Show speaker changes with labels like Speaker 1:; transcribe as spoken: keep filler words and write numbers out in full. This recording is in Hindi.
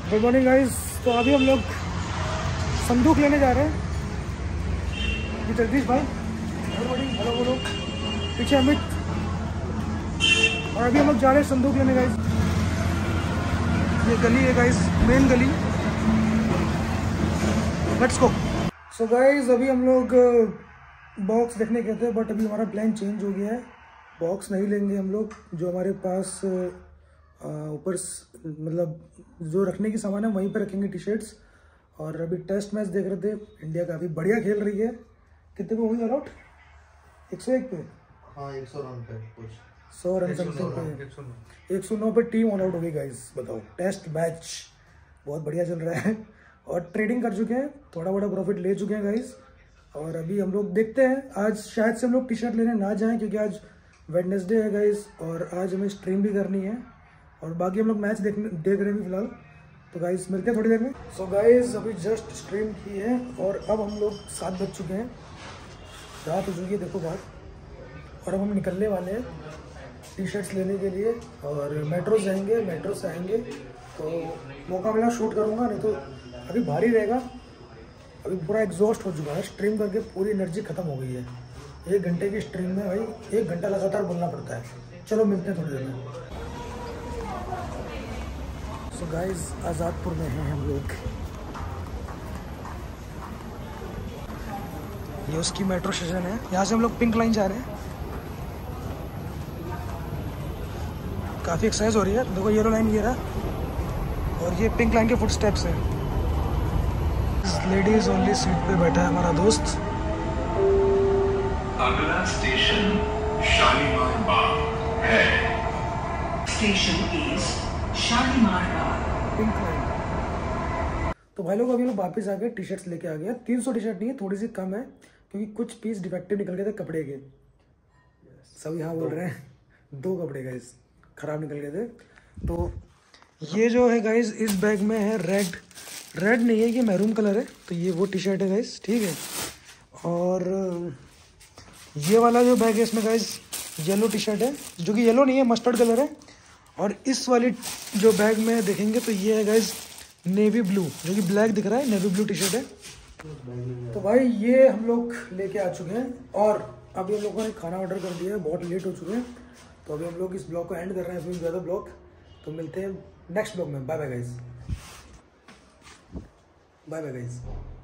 Speaker 1: Good morning guys. तो अभी हम लोग संदूक लेने जा रहे हैं। ये जगदीश भाई, गुड मॉर्निंग, हेलो बोलो, पीछे अमित। और अभी हम लोग जा रहे हैं संदूक लेने गाइस। ये गली है गाइस, मेन गली। Let's go. सो गाइस अभी हम लोग बॉक्स देखने गए थे, बट अभी हमारा प्लान चेंज हो गया है। बॉक्स नहीं लेंगे हम लोग, जो हमारे पास ऊपर मतलब जो रखने की सामान है वहीं पे रखेंगे टी शर्ट्स। और अभी टेस्ट मैच देख रहे थे, इंडिया काफ़ी बढ़िया खेल रही है। कितने पे हुई ऑल आउट? एक सौ एक पे, हाँ एक सौ रन पे, कुछ सौ रन समथिंग पे, एक सौ नौ पे टीम ऑल आउट हो गई गाइस। बताओ, टेस्ट मैच बहुत बढ़िया चल रहा है और ट्रेडिंग कर चुके हैं, थोड़ा बड़ा प्रॉफिट ले चुके हैं गाइस। और अभी हम लोग देखते हैं, आज शायद से हम लोग टी शर्ट लेने ना जाएं क्योंकि आज वेडनेसडे है गाइस और आज हमें स्ट्रीम भी करनी है। और बाकी हम लोग मैच देखने देख रहे हैं फिलहाल। तो गाइस मिलते हैं थोड़ी देर में। सो so गाइस अभी जस्ट स्ट्रीम की है और अब हम लोग सात बज चुके हैं, रात हो चुकी है देखो बात। और अब हम निकलने वाले हैं टी शर्ट्स लेने के लिए और मेट्रो जाएंगे। मेट्रो से आएंगे तो मौका मिला शूट करूँगा, नहीं तो अभी भारी रहेगा। अभी पूरा एग्जॉस्ट हो चुका है, स्ट्रीम करके पूरी एनर्जी ख़त्म हो गई है। एक घंटे की स्ट्रीम में भाई एक घंटा लगातार बोलना पड़ता है। चलो मिलते हैं थोड़ी देर में। सो so गाइस आज़ादपुर में हैं हम लोग। ये उसकी मेट्रो स्टेशन है, यहाँ से हम लोग पिंक लाइन जा रहे हैं। काफ़ी एक्सरसाइज हो रही है, देखो येलो लाइन ये रहा और ये पिंक लाइन के फुट स्टेप्स है। लेडीज ओनली सीट पे बैठा है हमारा दोस्त।
Speaker 2: अगला स्टेशन शालीमार बाग है। Station is Shalimar Bagh,
Speaker 1: pink line. तो भाई लोग अभी लोग वापस आ गए, टी शर्ट्स लेके आ गया। तीन सौ टी शर्ट नहीं है, थोड़ी सी कम है क्योंकि कुछ पीस डिफेक्टिव निकल गए थे कपड़े के। सब यहाँ बोल रहे हैं दो कपड़े गाइस खराब निकल गए थे। तो ये जो है गाइस इस बैग में है रेड, रेड नहीं है ये मैरून कलर है। तो ये वो टी शर्ट है गाइस, ठीक है। और ये वाला जो बैग है इसमें गाइस येलो टी शर्ट है, जो कि येलो नहीं है मस्टर्ड कलर है। और इस वाली जो बैग में देखेंगे तो ये है गाइस नेवी ब्लू, जो कि ब्लैक दिख रहा है, नेवी ब्लू टी शर्ट है। तो भाई ये हम लोग लेके आ चुके हैं और अभी हम लोगों ने खाना ऑर्डर कर दिया है, बहुत लेट हो चुके हैं। तो अभी हम लोग इस ब्लॉग को एंड कर रहे हैं, फिर ज़्यादा ब्लॉग। तो मिलते हैं नेक्स्ट ब्लॉग में। Bye bye guys, bye bye guys.